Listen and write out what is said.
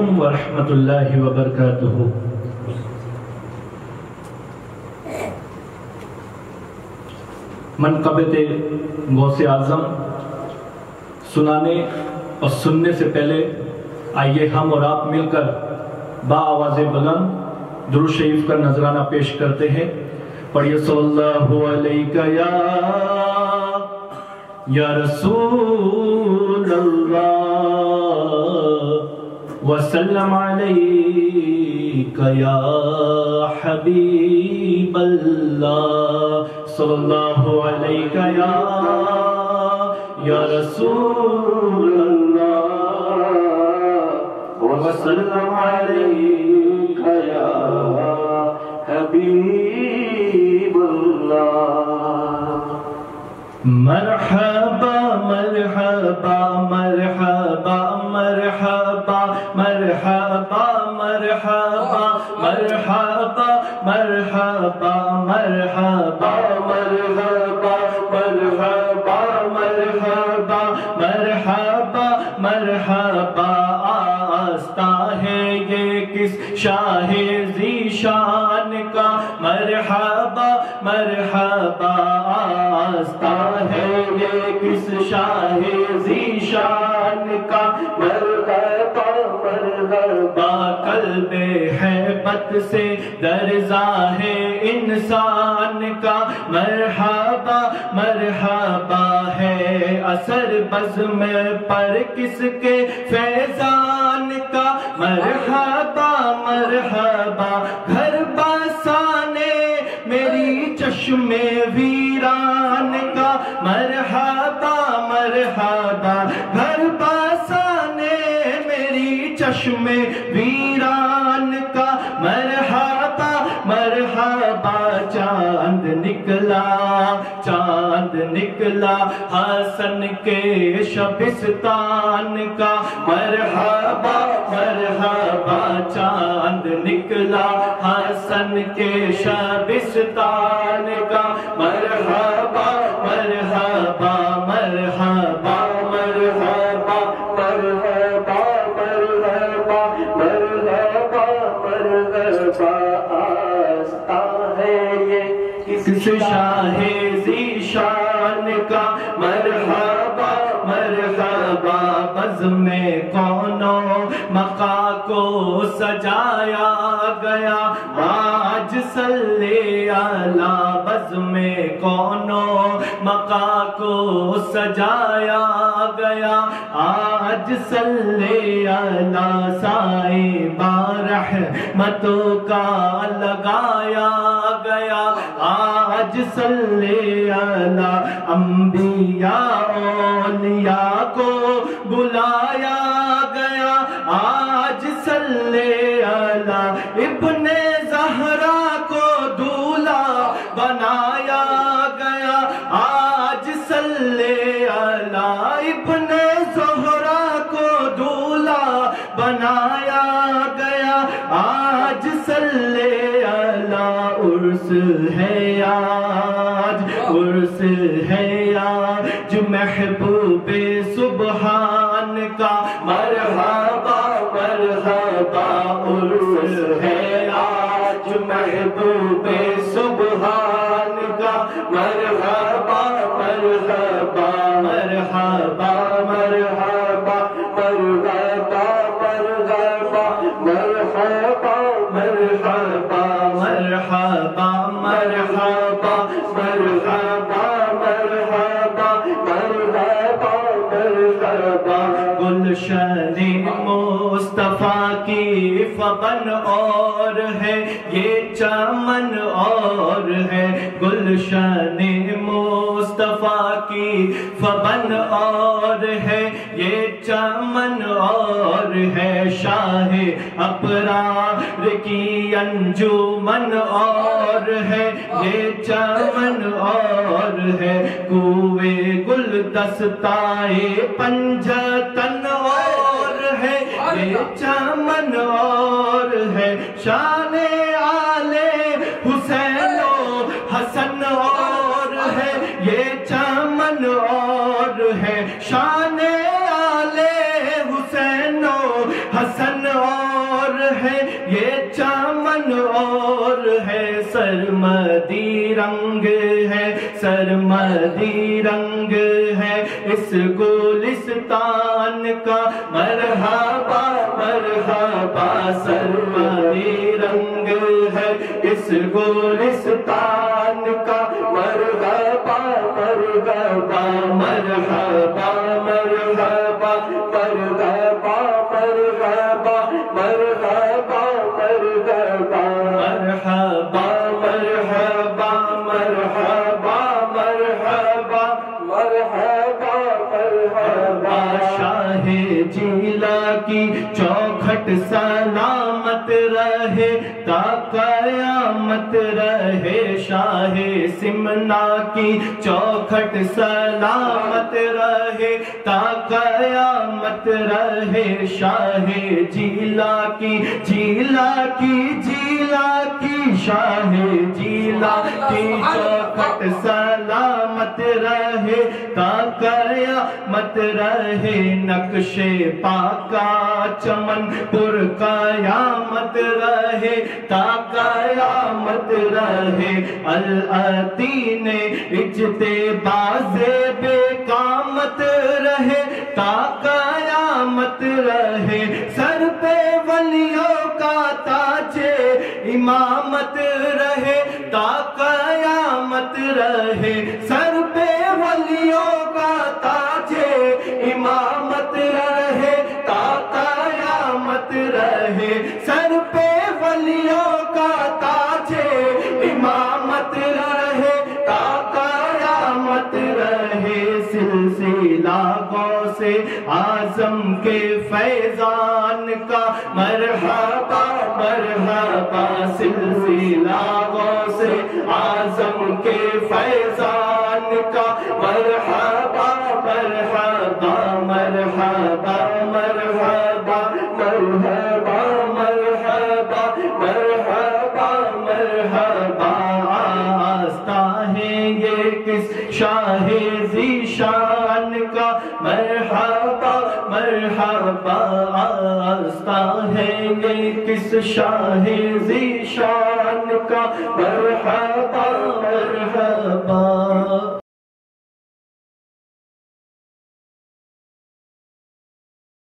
علیکم ورحمۃ اللہ وبرکاتہ۔ منقبت غوث اعظم سنانے اور سننے سے پہلے آئیے ہم اور آپ مل کر با آواز بلند درود شریف کا نذرانہ پیش کرتے ہیں۔ پڑھیے صلی اللہ علیہ یا رسول اللہ وسلم علیکہ یا حبیب اللہ، صلی اللہ علیہ یا رسول اللہ وسلم علیکہ یا حبیب اللہ۔ مرحبا مرحبا مرحبا مرحبا مرحبا مرحبا مرحبا مرحبا مرحبا مرحبا مرحبا مرحبا مرحبا مرحبا آستہ ہے یہ کس شاہ ذی شان کا، مرحبا مرحبا آستہ ہے یہ کس شاہ ذی شان کا، مرحبا مرحبا قلب ہیبت سے درزا ہے انسان کا، مرحبا مرحبا ہے اثر بزم پر کس کے فیضان کا، مرحبا مرحبا گھر بسانے میری چشم ویران کا، مرحبا مرحبا گھر بسانے میری چشم ویران کا، مرحبا مرحبا چاند نکلا چاند نکلا حسن کے شبستان کا، مرحبا مرحبا چاند نکلا حسن کے شبستان کا، مرحبا مرحبا مرحبا مرحبا مرحبا مرحبا مرحبا مرحبا آستہ ہے یہ کس شاہ ذی شان کا، مرحبا مرحبا بزم کونو مقا کو سجایا گیا، آج صلی اللہ بزم کونو مقا کو سجایا گیا، آج صلی اللہ سائے برحمتوں کا لگایا گیا، آج صلی اللہ انبیاء اولیاء کو بلایا گیا، آج صلی اللہ ابن زہرا کو دولہا بنایا گیا، آج صلی اللہ ابن زہرا کو دولہا بنایا گیا، آج صلی اللہ عرس ہے آج عرس ہے آج محبوب سبحان کا، مرحبا مرحبا عرس ہے آج محبوب سبحان کا، مرحبا مرحبا مرحبا مرحبا مرحبا مرحبا مرحبا مرحبا مرحبا مرحبا مرحبا مرحبا مرحبا مرحبا گلشن مصطفیٰ کی فغن اور ہے یہ چمن اور ہے، گلشن مصطفیٰ کی فغن اور ہے یہ چمن اور ہے، شاہ ابرار کی انجمن اور ہے یہ چمن اور ہے، کوئے گل دستائے پنجتن اور ہے یہ چمن اور ہے، شان آل حسین و حسن اور ہے یہ چمن اور ہے، شان آل حسین و حسن اور ہے یہ چمن اور ہے سرمدی رنگ ہے سرمدی رنگ ہے اس گلستان کا مرحبا مرحبا سرمدی رنگ ہے اس گلستان کا مرحبا مرحبا مرحبا مرحبا مرحبا مرحبا مرحبا مرحبا مرحبا مرحبا مرحبا مرحبا مرحبا مرحبا شاہ جیلا کی چوکھٹ سلامت رہے تا قیامت رہے شاہ سمنا کی چوکھٹ سلامت رہے تا قیامت رہے شاہ جیلا کی شاہ جیلا کی چوکھٹ سلامت رہے تا قیامت رہے نقش پاکا چمن پر قیامت رہے تا قیامت رہے العتین اجتباز بے قامت رہے تا قیامت رہے سر پہ ولیوں کا تاج امامت رہے تا قیامت رہے سر پہ ولیوں کا تاج امامت رہے تا قیامت رہے سر پہ ولیوں کا تاج امامت رہے تا قیامت رہے سلسلہ غوث اعظم کے فیضان کا مرحبا مرحبا سلسلہ غوث اعظم کے فیضان کا مرحبا مرحبا مرحبا مرحبا مرحبا مرحبا مرحبا مرحبا آستہ ہے یہ کس شاہ ذی شان کا مرحبا مرحبا آستہ ہے یہ کس شاہ ذی شان کا مرحبا مرحبا